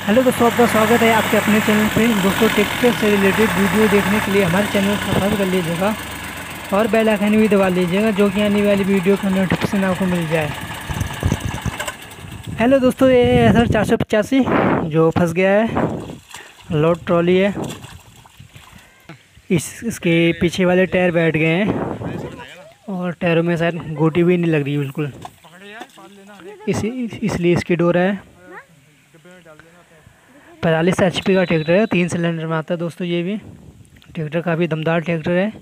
Hello दोस्तों, आपका स्वागत है आपके अपने चैनल पे। दोस्तों, ट्रैक्टर से रिलेटेड वीडियो देखने के लिए हमारे चैनल को सब्सक्राइब कर लीजिएगा और बेल आइकन भी दबा लीजिएगा, जो कि आने वाली वीडियो का नोटिफिकेशन आपको मिल जाए। हेलो दोस्तों, ये है सर 485 जो फंस गया है। लोड ट्रॉली है। इसके पीछे वाले टायर बैठ गए हैं और टायरों में शायद गोटी भी नहीं लग रही बिल्कुल, इसलिए इसकी डोर है। 45 HP का ट्रैक्टर है, 3 सिलेंडर में आता है। दोस्तों, ये भी ट्रैक्टर काफ़ी दमदार ट्रैक्टर है,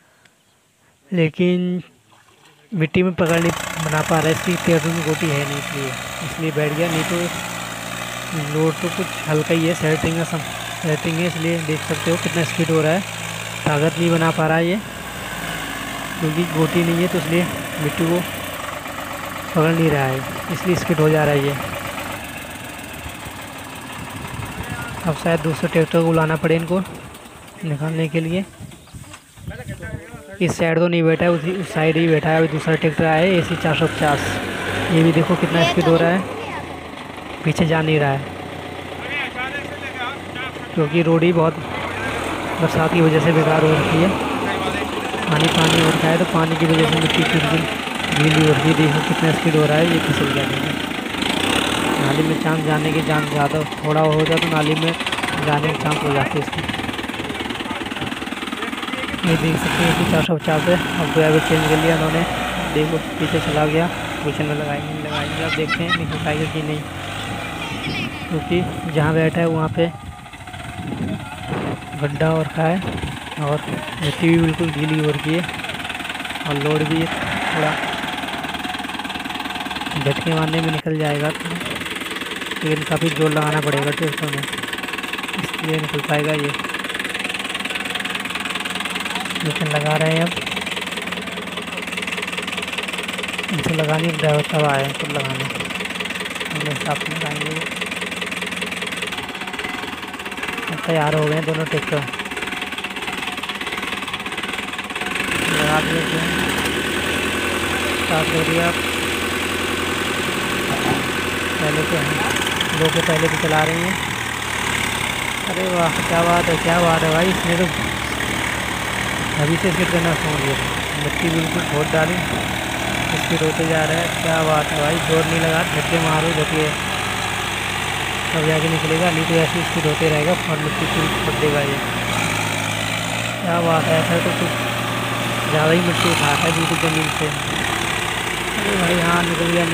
लेकिन मिट्टी में पकड़ नहीं बना पा रहा है। इसकी ट्रैक्टर में गोटी है नहीं, इसलिए बैठ गया। नहीं तो लोड तो कुछ हल्का ही है, सेटिंग है, इसलिए देख सकते हो कितना स्पीड हो रहा है। ताकत नहीं बना पा रहा है ये, क्योंकि गोटी नहीं है, तो इसलिए मिट्टी को पकड़ नहीं रहा है, इसलिए स्किड हो जा रहा है ये। अब शायद दूसरे ट्रैक्टर को बुलाना पड़े इनको निकालने के लिए। इस साइड तो नहीं बैठा है, उस साइड ही बैठा है। अभी दूसरा ट्रैक्टर आया है AC 450। ये भी देखो कितना स्पीड हो रहा है, पीछे जा नहीं रहा है, क्योंकि रोड ही बहुत बरसात की वजह से बेकार हो रखी है। पानी हो रखा है, तो पानी की वजह से मिट्टी बिल्कुल गीली हो रही है। देखो कितना स्पीड हो रहा है, ये फिसल गया। नाली में चांस जाने की चांस ज़्यादा थोड़ा हो जाए तो नाली में जाने की चांस हो जाती है इसकी। ये देख सकते हैं कि 450 है। अब ड्राइवर चेंज कर लिया उन्होंने, देखो पीछे चला गया। पोजिशन में लगाएंगे। अब देखते हैं निकल पाएगा कि नहीं, क्योंकि जहाँ बैठा है वहाँ पे गड्ढा हो रखा है और मिट्टी भी बिल्कुल गीली हो रही है और लोड भी थोड़ा झटके मारने में निकल जाएगा, लेकिन काफ़ी जोर लगाना पड़ेगा ट्रैक्टर में, इसलिए निकल पाएगा ये। लेकिन लगा रहे हैं। अब इसे लगाने ड्राइवर तब आए तब लगाने, अपने हिसाब से लगाएंगे वो। तैयार हो गए दोनों ट्रैक्टर, लगा दिए स्टार्ट कर दिया। पहले से हैं दो के पहले भी चला रही हैं। अरे वाह, क्या बात है भाई। इसने तो अभी से स्किड करना छोड़ दिया, मिट्टी बिल्कुल छोड़ डाली, स्किड होते जा रहा है। क्या बात है भाई, जोर नहीं लगा, झटके मारो झटके, तब जाके निकलेगा, नहीं तो ऐसे स्किड होते रहेगा और मिट्टी पूरी छोड़ देगा ये। क्या बात है, ऐसा तो कुछ ज़्यादा ही मिट्टी उठा है बिल्कुल ज़मीन से। अरे भाई हाँ, निकल गया।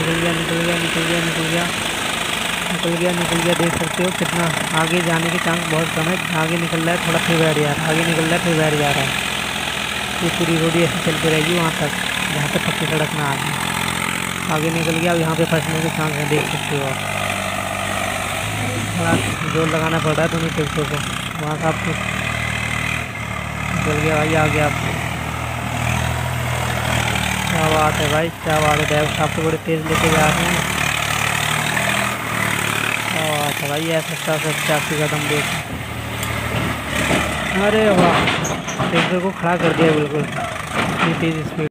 देख सकते हो कितना आगे जाने के चांस बहुत कम है। आगे निकल रहा है, थोड़ा फिर बैठ जा रहा है, आगे निकल रहा है, फिर बैठ जा रहा है। ये पूरी रोड ऐसे चलती रहेगी वहाँ तक, जहाँ तक पक्की सड़क ना आए। आगे निकल गया, अब यहाँ पे फंसने के चांस है, देख सकते हो आप। थोड़ा जोर लगाना पड़ रहा है दोनों ट्रैक्टरों को, वहाँ का आपको निकल गया भाई, आ गया आप। क्या बात है भाई, क्या बात है। ड्राइवर साहब तो बड़े तेज़ लेके जा रहे हैं। क्या बात है भाई, ऐसा 480 का दम देख। अरे वाह, ट्रैक्टर को खड़ा कर दिया बिल्कुल, इतनी तेज़ स्पीड।